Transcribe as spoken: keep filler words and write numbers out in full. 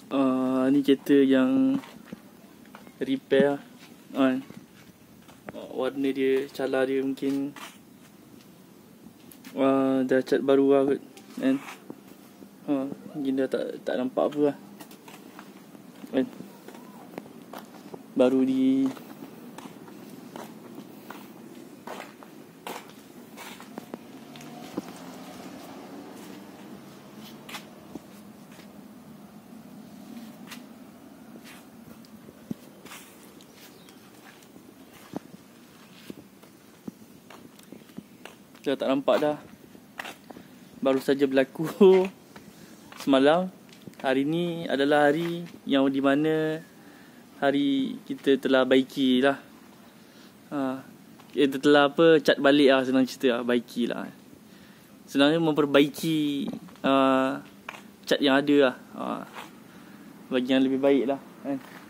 uh, Ni kereta yang repair kan. uh, Warna dia, cala dia mungkin uh, dah cat baru lah kot kan. uh, Mungkin dah tak, tak nampak apa lah kan. Baru di dah tak nampak dah. Baru saja berlaku semalam. Hari ni adalah hari yang di mana hari kita telah baiki lah. ha, Kita telah apa, cat balik lah, senang cerita lah, baiki lah. Senangnya memperbaiki uh, cat yang ada lah, ha, bagi yang lebih baik lah kan.